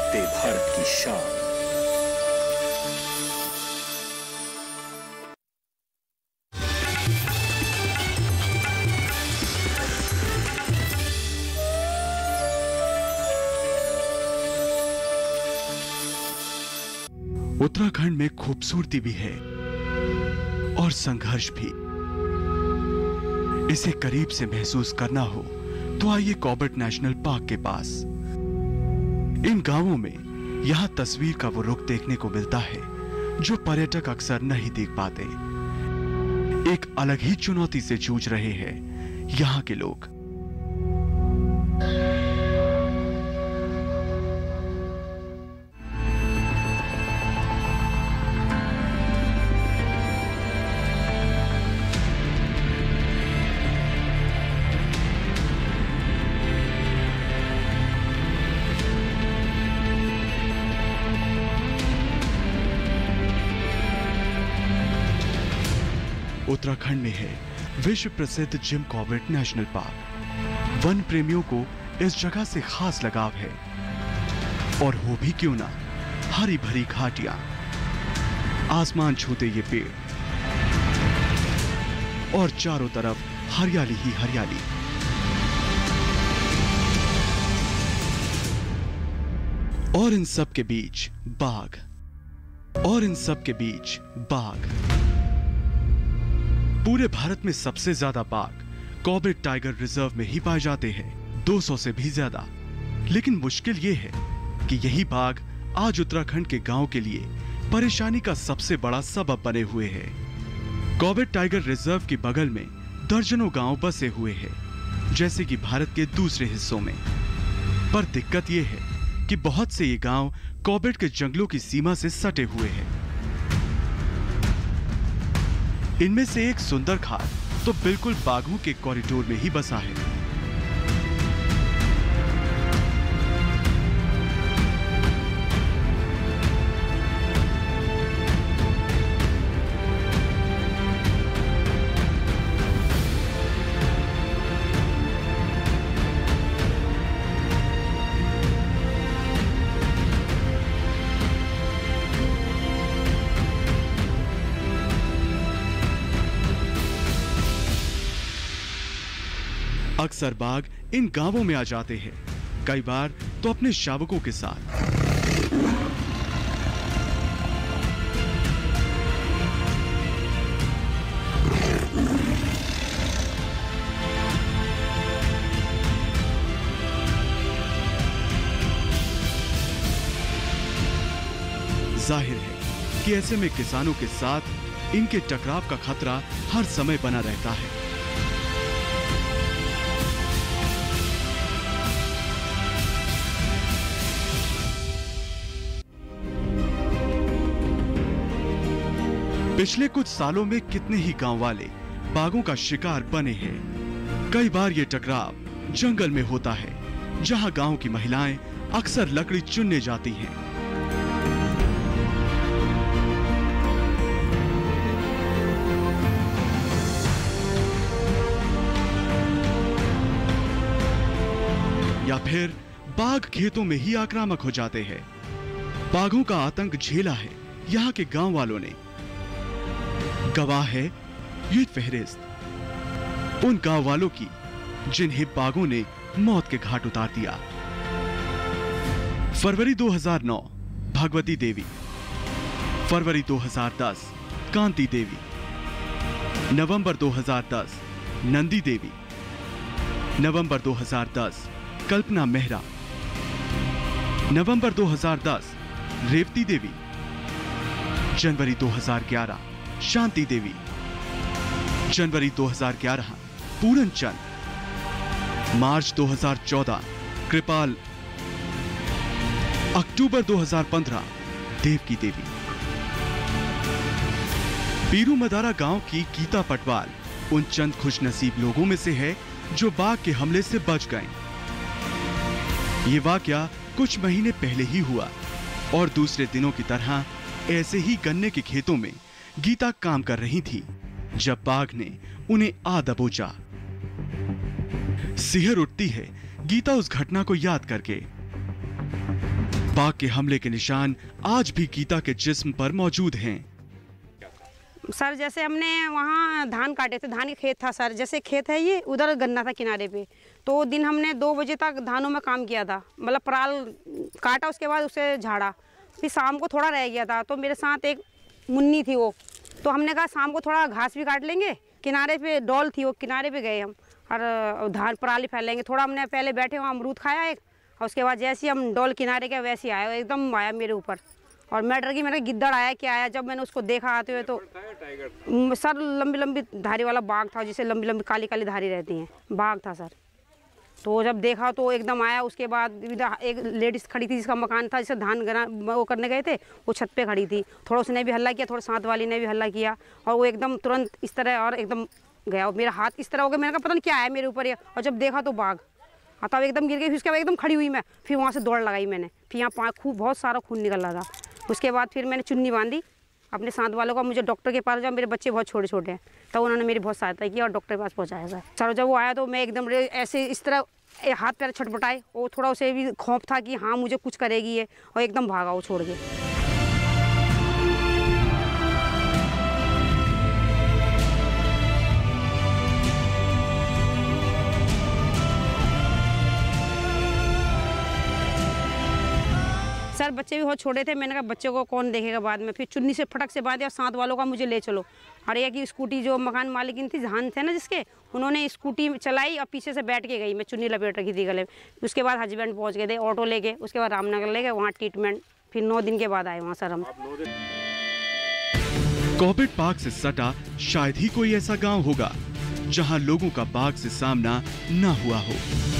ढलते भारत की शान। उत्तराखंड में खूबसूरती भी है और संघर्ष भी। इसे करीब से महसूस करना हो तो आइए कॉर्बेट नेशनल पार्क के पास। इन गांवों में यहां तस्वीर का वो रुख देखने को मिलता है जो पर्यटक अक्सर नहीं देख पाते। एक अलग ही चुनौती से जूझ रहे हैं यहां के लोग। उत्तराखंड में है विश्व प्रसिद्ध जिम कॉर्बेट नेशनल पार्क। वन प्रेमियों को इस जगह से खास लगाव है और हो भी क्यों ना, हरी भरी घाटियां, आसमान छूते ये पेड़ और चारों तरफ हरियाली ही हरियाली। और इन सब के बीच बाघ, और इन सब के बीच बाघ। पूरे भारत में सबसे ज्यादा बाघ कॉर्बेट टाइगर रिजर्व में ही पाए जाते हैं, 200 से भी ज्यादा। लेकिन मुश्किल यह है कि यही बाघ आज उत्तराखंड के गांव के लिए परेशानी का सबसे बड़ा सबब बने हुए हैं। कॉर्बेट टाइगर रिजर्व के बगल में दर्जनों गांव बसे हुए हैं, जैसे कि भारत के दूसरे हिस्सों में। पर दिक्कत यह है कि बहुत से ये गांव कॉर्बेट के जंगलों की सीमा से सटे हुए हैं। इनमें से एक सुंदर खाल तो बिल्कुल बाघों के कॉरिडोर में ही बसा है। अक्सर बाघ इन गांवों में आ जाते हैं, कई बार तो अपने शावकों के साथ। जाहिर है कि ऐसे में किसानों के साथ इनके टकराव का खतरा हर समय बना रहता है। पिछले कुछ सालों में कितने ही गांव वाले बाघों का शिकार बने हैं। कई बार ये टकराव जंगल में होता है, जहां गांव की महिलाएं अक्सर लकड़ी चुनने जाती हैं। या फिर बाघ खेतों में ही आक्रामक हो जाते हैं। बाघों का आतंक झेला है यहाँ के गांव वालों ने। गवाह है ये फहरिस्त उन गांव वालों की जिन्हें बाघों ने मौत के घाट उतार दिया। फरवरी 2009 भगवती देवी, फरवरी 2010 कांति देवी, नवंबर 2010 नंदी देवी, नवंबर 2010 कल्पना मेहरा, नवंबर 2010 रेवती देवी, जनवरी 2011 शांति देवी, जनवरी 2011 पूरन चंद, मार्च 2014 कृपाल, अक्टूबर 2015 देवकी देवी। पीरू मदारा गांव की गीता पटवाल उन चंद खुशनसीब लोगों में से है जो बाघ के हमले से बच गए। ये वाकया कुछ महीने पहले ही हुआ और दूसरे दिनों की तरह ऐसे ही गन्ने के खेतों में गीता काम कर रही थी जब बाघ ने उन्हें आ दबोचा। सिहर उठती है गीता उस घटना को याद करके। बाघ के हमले के निशान आज भी गीता के जिस्म पर मौजूद हैं। सर जैसे हमने वहाँ धान काटे थे, धान के खेत था सर, जैसे खेत है ये, उधर गन्ना था किनारे पे, तो दिन हमने 2 बजे तक धानों में काम किया था, मतलब पराल काटा, उसके बाद उसे झाड़ा, फिर शाम को थोड़ा रह गया था, तो मेरे साथ एक मुन्नी थी वो, तो हमने कहा शाम को थोड़ा घास भी काट लेंगे, किनारे पे डॉल थी वो, किनारे पे गए हम और धान पराली फैलेंगे, थोड़ा हमने पहले बैठे वहाँ अमरूद खाया एक, और उसके बाद जैसे ही हम डॉल किनारे गए वैसे ही आया, एकदम आया मेरे ऊपर, और मैं डर गई, मैंने गिद्दड़ आया क्या आया। जब मैंने उसको देखा आते हुए तो सर लंबी लंबी धारी वाला बाघ था, जिसे लंबी लंबी काली काली धारी रहती हैं, बाघ था सर। तो जब देखा तो एकदम आया, उसके बाद एक लेडीज़ खड़ी थी जिसका मकान था, जिसे धान वो करने गए थे, वो छत पे खड़ी थी, थोड़ा उसने भी हल्ला किया, थोड़ा साथ वाली ने भी हल्ला किया, और वो एकदम तुरंत इस तरह और एकदम गया, और मेरा हाथ इस तरह हो गया, मैंने कहा पता नहीं क्या आया मेरे ऊपर ये, और जब देखा तो बाघ, हाँ तब एकदम गिर गई, फिर उसके बाद एकदम खड़ी हुई मैं, फिर वहाँ से दौड़ लगाई मैंने, फिर यहाँ खूब बहुत सारा खून निकल रहा था। उसके बाद फिर मैंने चुन्नी बांधी अपने साथ वालों का, मुझे डॉक्टर के पास जाओ, मेरे बच्चे बहुत छोटे छोटे हैं, तब उन्होंने मेरी बहुत सहायता की और डॉक्टर के पास पहुँचाया सर। जब वो आया तो मैं एकदम ऐसे इस तरह हाथ पैर छटपटाए, वो थोड़ा उसे भी खौफ था कि हाँ मुझे कुछ करेगी ये, और एकदम भागा वो छोड़ के। सर बच्चे भी बहुत छोटे थे, मैंने कहा बच्चों को कौन देखेगा बाद में, फिर चुन्नी से फटक से बांधे और साथ वालों का मुझे ले चलो, और यह कि स्कूटी जो मकान मालिकिन थी, धान थे ना जिसके, उन्होंने स्कूटी चलाई और पीछे से बैठ के गई, मैं चुन्नी लपेट रखी थी गले में। उसके बाद हस्बैंड पहुंच गए थे, ऑटो लेके, उसके बाद रामनगर ले गए, वहाँ ट्रीटमेंट, फिर 9 दिन के बाद आए वहाँ सर हम। कॉर्बेट पार्क से सटा शायद ही कोई ऐसा गाँव होगा जहाँ लोगों का बाघ से सामना न हुआ हो।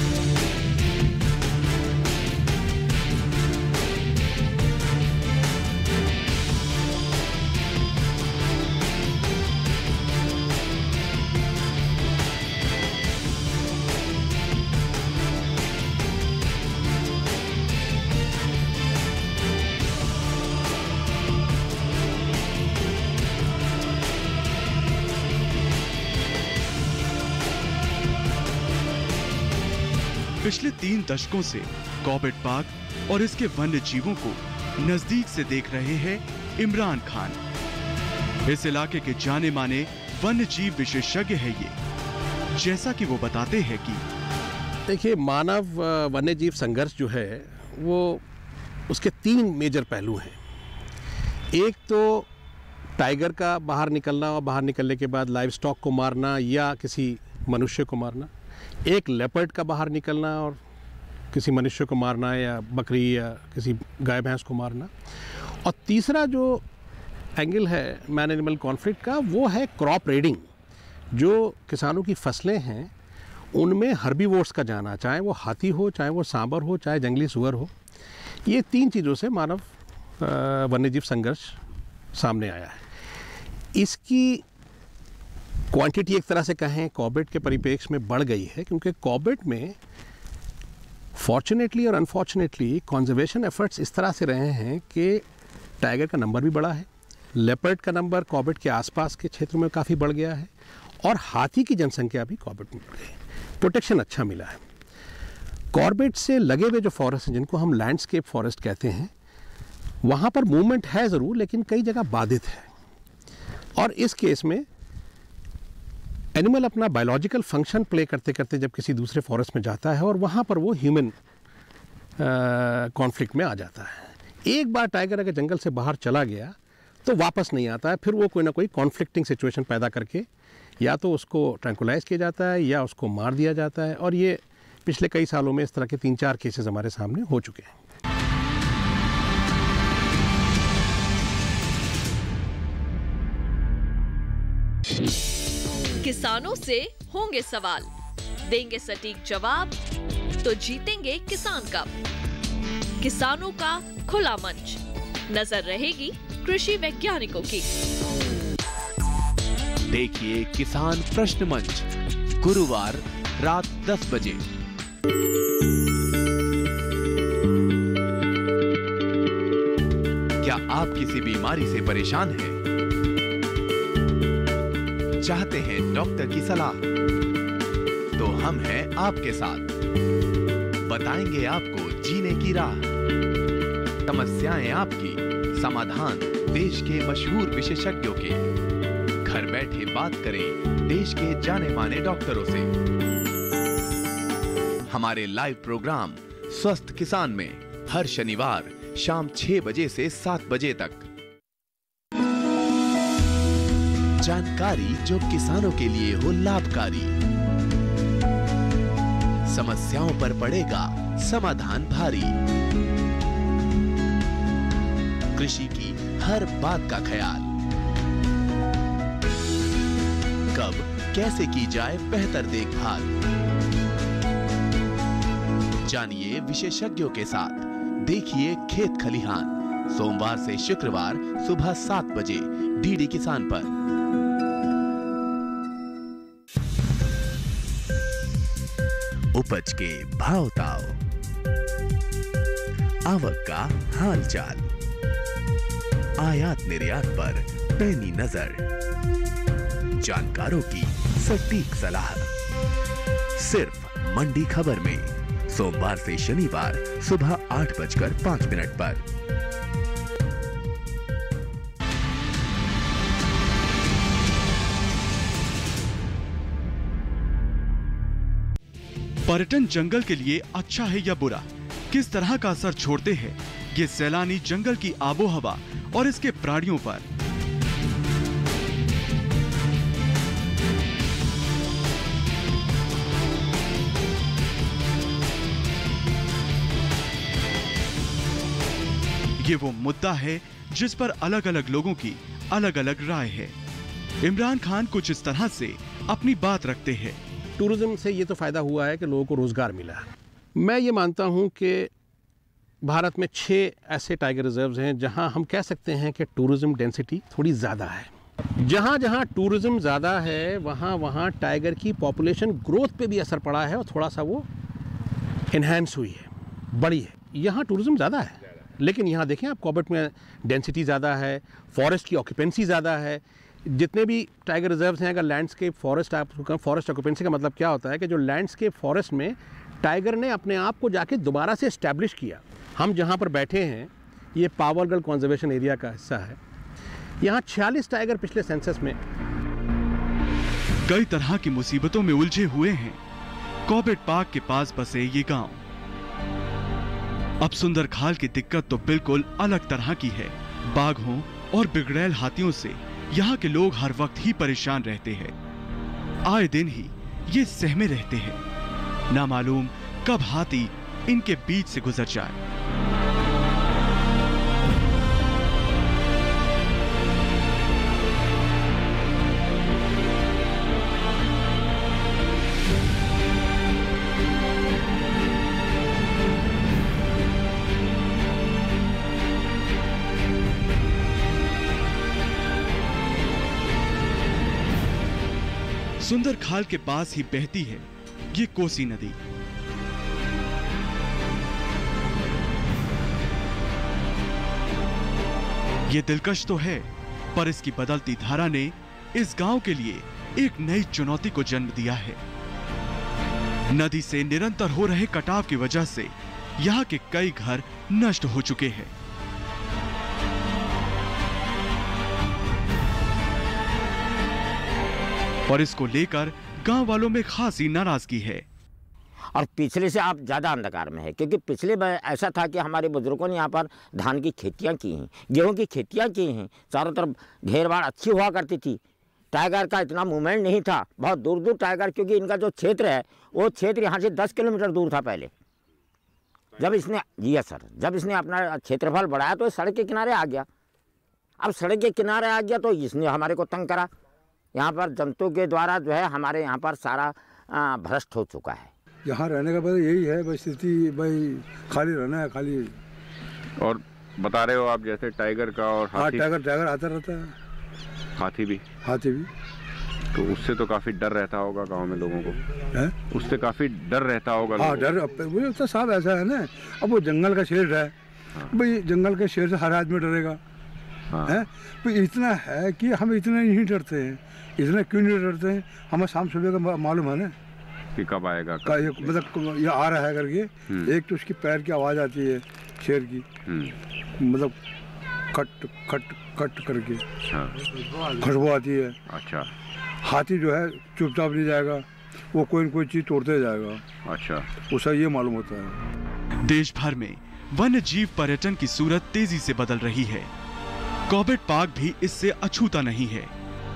पिछले 3 दशकों से कॉर्बेट पार्क और इसके वन्य जीवों को नजदीक से देख रहे हैं इमरान खान। इस इलाके के जाने माने वन्य जीव विशेषज्ञ है ये, जैसा कि वो बताते हैं कि देखिए, मानव वन्य जीव संघर्ष जो है वो उसके 3 मेजर पहलू हैं। एक तो टाइगर का बाहर निकलना और बाहर निकलने के बाद लाइव स्टॉक को मारना या किसी मनुष्य को मारना, एक लेपर्ड का बाहर निकलना और किसी मनुष्य को मारना या बकरी या किसी गाय भैंस को मारना, और तीसरा जो एंगल है मैन एनिमल कॉन्फ्लिक्ट का, वो है क्रॉप रेडिंग। जो किसानों की फसलें हैं उनमें हर्बीवोर्स का जाना, चाहे वो हाथी हो, चाहे वो सांबर हो, चाहे जंगली सुअर हो, ये 3 चीज़ों से मानव वन्यजीव संघर्ष सामने आया है। इसकी क्वांटिटी एक तरह से कहें कॉर्बेट के परिप्रेक्ष्य में बढ़ गई है, क्योंकि कॉर्बेट में फॉर्चुनेटली और अनफॉर्चुनेटली कंजर्वेशन एफर्ट्स इस तरह से रहे हैं कि टाइगर का नंबर भी बढ़ा है, लेपर्ड का नंबर कॉर्बेट के आसपास के क्षेत्र में काफ़ी बढ़ गया है, और हाथी की जनसंख्या भी कॉर्बेट में बढ़ गई है। प्रोटेक्शन अच्छा मिला है। कॉर्बेट से लगे हुए जो फॉरेस्ट हैं, जिनको हम लैंडस्केप फॉरेस्ट कहते हैं, वहाँ पर मूवमेंट है ज़रूर, लेकिन कई जगह बाधित है, और इस केस में एनिमल अपना बायोलॉजिकल फंक्शन प्ले करते करते जब किसी दूसरे फॉरेस्ट में जाता है और वहाँ पर वो ह्यूमन कॉन्फ्लिक्ट में आ जाता है। एक बार टाइगर अगर जंगल से बाहर चला गया तो वापस नहीं आता है, फिर वो कोई ना कोई कॉन्फ्लिक्टिंग सिचुएशन पैदा करके या तो उसको ट्रैंकुलाइज किया जाता है या उसको मार दिया जाता है, और ये पिछले कई सालों में इस तरह के 3-4 केसेस हमारे सामने हो चुके हैं। किसानों से होंगे सवाल, देंगे सटीक जवाब, तो जीतेंगे किसान कप। किसानों का खुला मंच, नजर रहेगी कृषि वैज्ञानिकों की। देखिए किसान प्रश्न मंच, गुरुवार रात 10 बजे। क्या आप किसी बीमारी से परेशान हैं? चाहते हैं डॉक्टर की सलाह? तो हम हैं आपके साथ, बताएंगे आपको जीने की राह। समस्याएं आपकी, समाधान देश के मशहूर विशेषज्ञों के। घर बैठे बात करें देश के जाने माने डॉक्टरों से। हमारे लाइव प्रोग्राम स्वस्थ किसान में हर शनिवार शाम 6 बजे से 7 बजे तक। जानकारी जो किसानों के लिए हो लाभकारी, समस्याओं पर पड़ेगा समाधान भारी। कृषि की हर बात का ख्याल, कब कैसे की जाए बेहतर देखभाल, जानिए विशेषज्ञों के साथ। देखिए खेत खलिहान सोमवार से शुक्रवार सुबह 7 बजे डीडी किसान पर। उपज के भाव ताव, आवक का हाल चाल, आयात निर्यात पर पैनी नजर, जानकारों की सटीक सलाह, सिर्फ मंडी खबर में सोमवार से शनिवार सुबह 8:05 पर। पर्यटन जंगल के लिए अच्छा है या बुरा, किस तरह का असर छोड़ते हैं ये सैलानी जंगल की आबोहवा और इसके प्राणियों पर। ये वो मुद्दा है जिस पर अलग अलग लोगों की अलग अलग राय है। इमरान खान कुछ इस तरह से अपनी बात रखते हैं। टूरिज्म से ये तो फ़ायदा हुआ है कि लोगों को रोज़गार मिला है। मैं ये मानता हूँ कि भारत में 6 ऐसे टाइगर रिजर्व्स हैं जहाँ हम कह सकते हैं कि टूरिज्म डेंसिटी थोड़ी ज़्यादा है। जहाँ जहाँ टूरिज्म ज़्यादा है वहाँ वहाँ टाइगर की पॉपुलेशन ग्रोथ पे भी असर पड़ा है और थोड़ा सा वो इन्हेंस हुई है, बड़ी है। यहाँ टूरिज्म ज़्यादा है, लेकिन यहाँ देखें आप कॉर्बेट में डेंसिटी ज़्यादा है, फॉरेस्ट की ऑक्यूपेंसी ज़्यादा है। जितने भी टाइगर रिजर्व्स हैं, अगर लैंडस्केप फॉरेस्ट फॉरेस्ट ऑक्यूपेंसी का मतलब क्या होता है कि जो लैंडस्केप फॉरेस्ट में टाइगर ने अपने आप को जाके दोबारा से इस्टेब्लिश किया। हम जहाँ पर बैठे हैं ये पावरगढ़ कंजर्वेशन एरिया का हिस्सा है। यहाँ 46 टाइगर पिछले सेंसस में। कई तरह की मुसीबतों में उलझे हुए हैं कॉर्बेट पार्क के पास बसे ये गांव। अब सुंदर खाल की दिक्कत तो बिल्कुल अलग तरह की है। बाघों और बिगड़ैल हाथियों से यहाँ के लोग हर वक्त ही परेशान रहते हैं। आए दिन ही ये सहमे रहते हैं, ना मालूम कब हाथी इनके बीच से गुजर जाए। सुंदर खाल के पास ही बहती है ये कोसी नदी। ये दिलकश तो है, पर इसकी बदलती धारा ने इस गांव के लिए एक नई चुनौती को जन्म दिया है। नदी से निरंतर हो रहे कटाव की वजह से यहाँ के कई घर नष्ट हो चुके हैं। और इसको लेकर गांव वालों में खासी नाराजगी है। और पिछले से आप ज़्यादा अंधकार में है, क्योंकि पिछले बार ऐसा था कि हमारे बुजुर्गों ने यहाँ पर धान की खेतियाँ की हैं, गेहूँ की खेतियाँ की हैं, चारों तरफ घेर बाड़ अच्छी हुआ करती थी। टाइगर का इतना मूवमेंट नहीं था, बहुत दूर दूर टाइगर, क्योंकि इनका जो क्षेत्र है वो क्षेत्र यहाँ से 10 किलोमीटर दूर था पहले। जब इसने जी सर जब इसने अपना क्षेत्रफल बढ़ाया तो सड़क के किनारे आ गया। अब सड़क के किनारे आ गया तो इसने हमारे को तंग करा। यहाँ पर जंतु के द्वारा जो है हमारे यहाँ पर सारा भ्रष्ट हो चुका है। यहाँ रहने का बस यही है, बस स्थिति भाई खाली रहना है, खाली। और बता रहे हो आप जैसे टाइगर का और हाथी। हाँ, टाइगर आता रहता है, हाथी भी। तो उससे तो काफी डर रहता होगा गांव में लोगों को है? उससे काफी डर रहता होगा। हाँ डर, वो तो साहब ऐसा है ना, अब वो जंगल का शेर है। हाँ। भाई जंगल के शेर से हर आदमी डरेगा। हाँ। है तो इतना है कि हम इतना नहीं डरते हैं। इतना क्यों नहीं डरते हैं, हमें शाम सुबह का मालूम है ना कि कब आएगा, मतलब ये आ रहा है करके। एक तो उसकी पैर की आवाज़ आती है, शेर की, मतलब कट करके खुशबू आती है। अच्छा। हाथी जो है चुपचाप नहीं जाएगा, वो कोई न कोई चीज तोड़ते जाएगा। अच्छा। उसे ये मालूम होता है। देश भर में वन्य जीव पर्यटन की सूरत तेजी से बदल रही है। कॉर्बेट पार्क भी इससे अछूता नहीं है।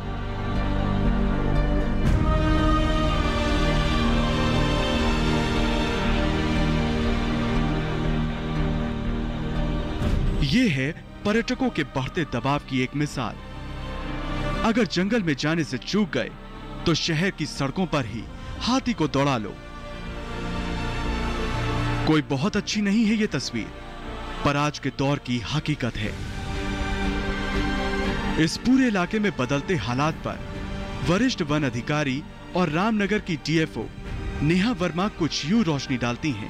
ये है पर्यटकों के बढ़ते दबाव की एक मिसाल। अगर जंगल में जाने से चूक गए तो शहर की सड़कों पर ही हाथी को दौड़ा लो। कोई बहुत अच्छी नहीं है ये तस्वीर, पर आज के दौर की हकीकत है। इस पूरे इलाके में बदलते हालात पर वरिष्ठ वन अधिकारी और रामनगर की डीएफओ नेहा वर्मा कुछ यूं रोशनी डालती हैं।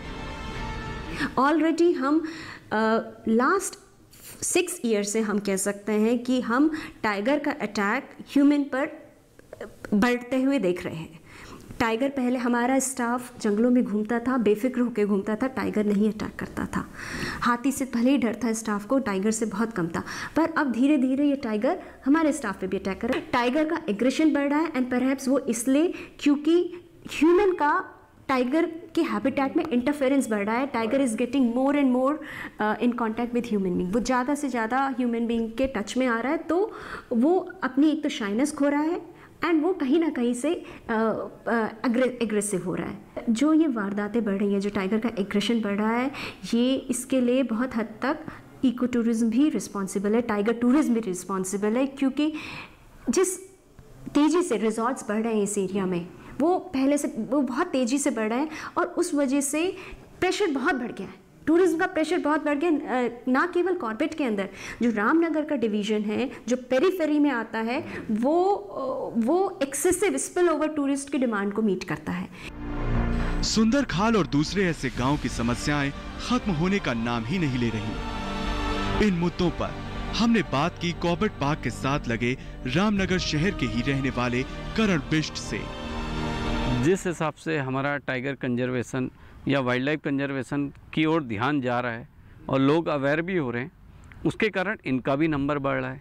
ऑलरेडी हम लास्ट 6 ईयर से हम कह सकते हैं कि हम टाइगर का अटैक ह्यूमन पर बढ़ते हुए देख रहे हैं। टाइगर पहले हमारा स्टाफ जंगलों में घूमता था, बेफिक्र होकर घूमता था, टाइगर नहीं अटैक करता था। हाथी से भले ही डर था स्टाफ को, टाइगर से बहुत कम था। पर अब धीरे धीरे ये टाइगर हमारे स्टाफ पे भी अटैक कर रहा है। टाइगर का एग्रेशन बढ़ रहा है एंड परहैप्स वो इसलिए क्योंकि ह्यूमन का टाइगर के हैबिटेट में इंटरफेरेंस बढ़ रहा है। Tiger is getting more and more in contact with human being. वो ज़्यादा से ज़्यादा ह्यूमन बींग के टच में आ रहा है, तो वो अपनी एक तो शाइनेस खो रहा है एंड वो कहीं ना कहीं से एग्रेसिव हो रहा है। जो ये वारदातें बढ़ रही हैं, जो टाइगर का एग्रेशन बढ़ रहा है, ये इसके लिए बहुत हद तक इको टूरिज्म भी रिस्पॉन्सिबल है, टाइगर टूरिज्म भी रिस्पॉन्सिबल है। क्योंकि जिस तेज़ी से रिजॉर्ट्स बढ़ रहे हैं इस एरिया में, वो पहले से वो बहुत तेज़ी से बढ़ रहे हैं और उस वजह से प्रेशर बहुत बढ़ गया है। टूरिज्म का प्रेशर बहुत बढ़ गया, ना केवल कॉर्बेट के अंदर, जो रामनगर का डिवीज़न है, जो पेरीफेरी में आता है, वो एक्सेसिव स्पिल ओवर टूरिस्ट की डिमांड को मीट करता है। सुंदर खाल और दूसरे ऐसे गांव की समस्याएं खत्म होने का नाम ही नहीं ले रही। इन मुद्दों पर हमने बात की कॉर्बेट पार्क के साथ लगे रामनगर शहर के ही रहने वाले करण बिष्ट से। जिस हिसाब से हमारा टाइगर कंजर्वेशन या वाइल्ड लाइफ कंजर्वेशन की ओर ध्यान जा रहा है और लोग अवेयर भी हो रहे हैं, उसके कारण इनका भी नंबर बढ़ रहा है,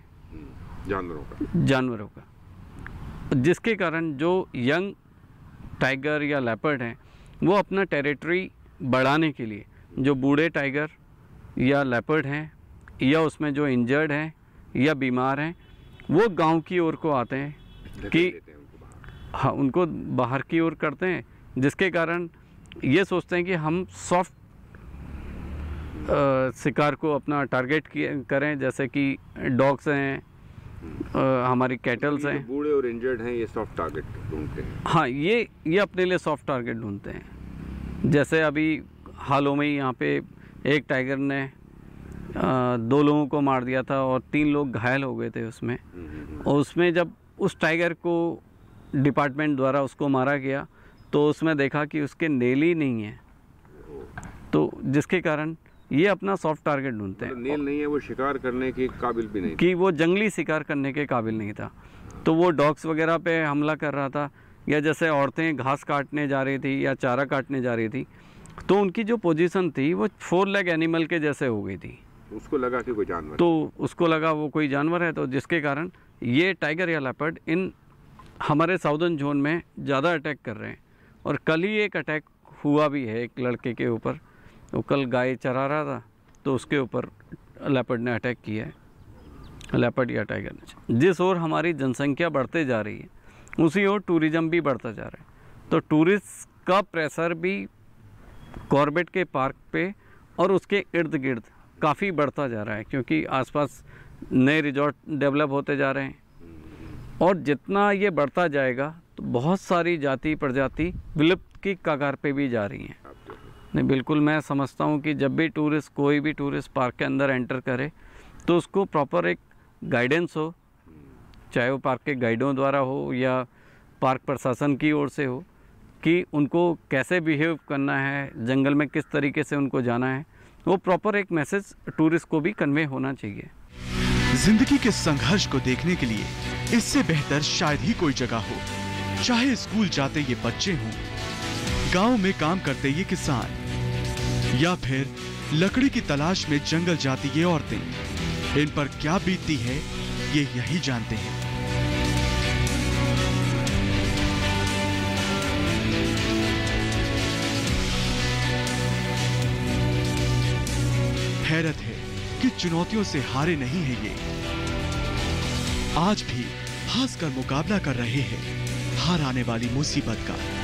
जानवरों का, जिसके कारण जो यंग टाइगर या लेपर्ड हैं वो अपना टेरिटरी बढ़ाने के लिए, जो बूढ़े टाइगर या लेपर्ड हैं या उसमें जो इंजर्ड हैं या बीमार हैं, वो गांव की ओर को आते हैं कि हाँ, उनको बाहर की ओर करते हैं, जिसके कारण ये सोचते हैं कि हम सॉफ्ट शिकार को अपना टारगेट करें, जैसे कि डॉग्स हैं, हमारी कैटल्स हैं। बूढ़े और इंजर्ड हैं, ये सॉफ्ट टारगेट ढूंढते हैं। हाँ, ये अपने लिए सॉफ्ट टारगेट ढूंढते हैं। जैसे अभी हालों में ही यहाँ पे एक टाइगर ने 2 लोगों को मार दिया था और 3 लोग घायल हो गए थे उसमें। और उसमें जब उस टाइगर को डिपार्टमेंट द्वारा उसको मारा गया तो उसमें देखा कि उसके नेल ही नहीं है, तो जिसके कारण ये अपना सॉफ्ट टारगेट ढूंढते हैं। नेल नहीं है, वो शिकार करने के काबिल भी नहीं, कि वो जंगली शिकार करने के काबिल नहीं था, तो वो डॉग्स वगैरह पे हमला कर रहा था। या जैसे औरतें घास काटने जा रही थी या चारा काटने जा रही थी, तो उनकी जो पोजीशन थी वो 4 लेग एनिमल के जैसे हो गई थी। उसको लगा कि कोई जानवर, तो उसको लगा वो कोई जानवर है, तो जिसके कारण ये टाइगर या लेपर्ड इन हमारे साउदर्न जोन में ज़्यादा अटैक कर रहे हैं। और कल ही एक अटैक हुआ भी है एक लड़के के ऊपर, वो कल गाय चरा रहा था तो उसके ऊपर लेपर्ड ने अटैक किया है, लेपर्ड या टाइगर ने। जिस ओर हमारी जनसंख्या बढ़ते जा रही है उसी ओर टूरिज़्म भी बढ़ता जा रहा है, तो टूरिस्ट का प्रेशर भी कॉर्बेट के पार्क पे और उसके इर्द गिर्द काफ़ी बढ़ता जा रहा है, क्योंकि आसपास नए रिजॉर्ट डेवलप होते जा रहे हैं। और जितना ये बढ़ता जाएगा तो बहुत सारी जाति प्रजाति विलुप्त की कगार पे भी जा रही हैं। नहीं, बिल्कुल मैं समझता हूँ कि जब भी टूरिस्ट कोई भी टूरिस्ट पार्क के अंदर एंटर करे तो उसको प्रॉपर एक गाइडेंस हो, चाहे वो पार्क के गाइडों द्वारा हो या पार्क प्रशासन की ओर से हो, कि उनको कैसे बिहेव करना है, जंगल में किस तरीके से उनको जाना है, वो प्रॉपर एक मैसेज टूरिस्ट को भी कन्वे होना चाहिए। जिंदगी के संघर्ष को देखने के लिए इससे बेहतर शायद ही कोई जगह हो। चाहे स्कूल जाते ये बच्चे हों, गांव में काम करते ये किसान, या फिर लकड़ी की तलाश में जंगल जाती ये औरतें, इन पर क्या बीतती है ये यही जानते हैं। हैरत है कि चुनौतियों से हारे नहीं है ये, आज भी हंसकर मुकाबला कर रहे हैं हर आने वाली मुसीबत का।